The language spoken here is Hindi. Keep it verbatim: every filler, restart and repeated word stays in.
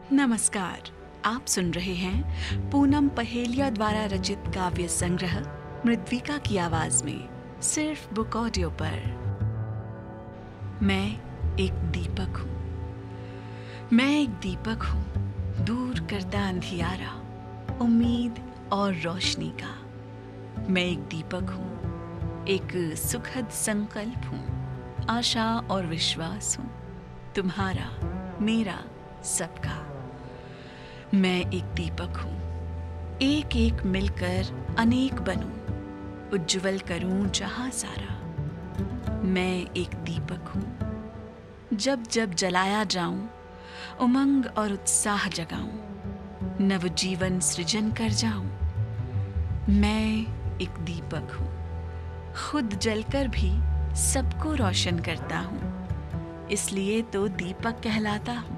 नमस्कार। आप सुन रहे हैं पूनम पहेलिया द्वारा रचित काव्य संग्रह मृद्विका की आवाज में, सिर्फ बुक ऑडियो पर। मैं एक दीपक हूँ, मैं एक दीपक हूँ, दूर करता अंधियारा, उम्मीद और रोशनी का। मैं एक दीपक हूँ, एक सुखद संकल्प हूँ, आशा और विश्वास हूँ, तुम्हारा, मेरा, सबका। मैं एक दीपक हूँ, एक एक मिलकर अनेक बनूं, उज्ज्वल करूं जहां सारा। मैं एक दीपक हूँ, जब जब जलाया जाऊं, उमंग और उत्साह जगाऊं, नव जीवन सृजन कर जाऊं। मैं एक दीपक हूँ, खुद जलकर भी सबको रोशन करता हूँ, इसलिए तो दीपक कहलाता हूँ।